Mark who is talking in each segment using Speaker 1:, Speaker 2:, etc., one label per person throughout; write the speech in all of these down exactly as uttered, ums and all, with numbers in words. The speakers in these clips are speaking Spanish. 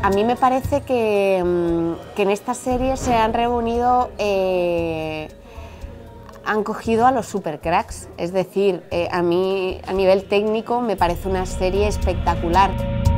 Speaker 1: A mí me parece que, que en esta serie se han reunido, eh, han cogido a los supercracks, es decir, eh, a mí a nivel técnico me parece una serie espectacular.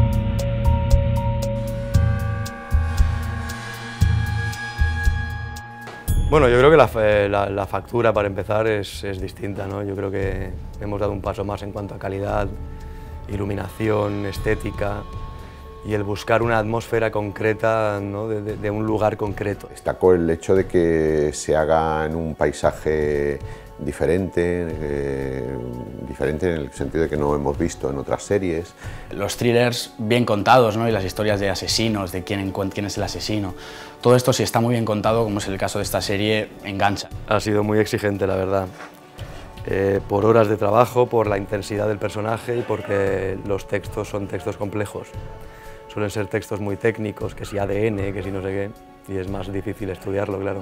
Speaker 2: Bueno, yo creo que la, la, la factura, para empezar, es, es distinta, ¿no? Yo creo que hemos dado un paso más en cuanto a calidad, iluminación, estética y el buscar una atmósfera concreta, ¿no? de, de, de un lugar concreto.
Speaker 3: Destacó el hecho de que se haga en un paisaje diferente, eh, diferente en el sentido de que no hemos visto en otras series.
Speaker 4: Los thrillers bien contados, ¿no? Y las historias de asesinos, de quién, quién es el asesino, todo esto, si está muy bien contado, como es el caso de esta serie, engancha.
Speaker 2: Ha sido muy exigente, la verdad, eh, por horas de trabajo, por la intensidad del personaje y porque los textos son textos complejos. Suelen ser textos muy técnicos, que si A D N, que si no sé qué, y es más difícil estudiarlo, claro.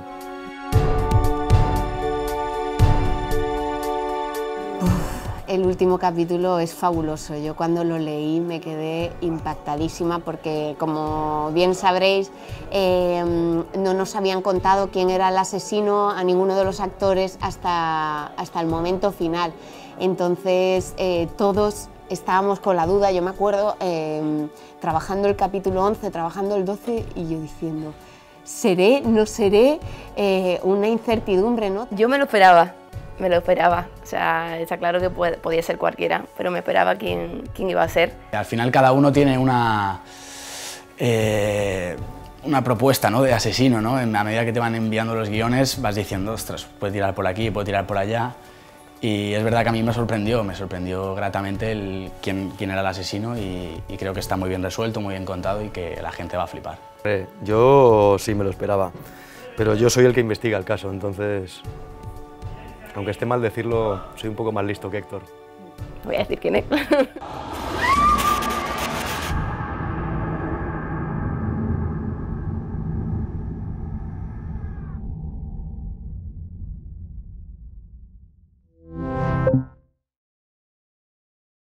Speaker 1: El último capítulo es fabuloso. Yo cuando lo leí me quedé impactadísima porque, como bien sabréis, eh, no nos habían contado quién era el asesino a ninguno de los actores hasta, hasta el momento final. Entonces eh, todos estábamos con la duda. Yo me acuerdo eh, trabajando el capítulo once, trabajando el doce y yo diciendo, ¿seré, no seré? Eh, una incertidumbre, ¿no?
Speaker 5: Yo me lo esperaba. Me lo esperaba, o sea, está claro que puede, podía ser cualquiera, pero me esperaba quién, quién iba a ser.
Speaker 4: Al final cada uno tiene una, eh, una propuesta, ¿no? de asesino, ¿no? A medida que te van enviando los guiones vas diciendo, ostras, puede tirar por aquí, puede tirar por allá. Y es verdad que a mí me sorprendió, me sorprendió gratamente el, quién, quién era el asesino y, y creo que está muy bien resuelto, muy bien contado y que la gente va a flipar.
Speaker 2: Yo sí me lo esperaba, pero yo soy el que investiga el caso, entonces, aunque esté mal decirlo, soy un poco más listo que Héctor.
Speaker 5: Voy a decir quién es.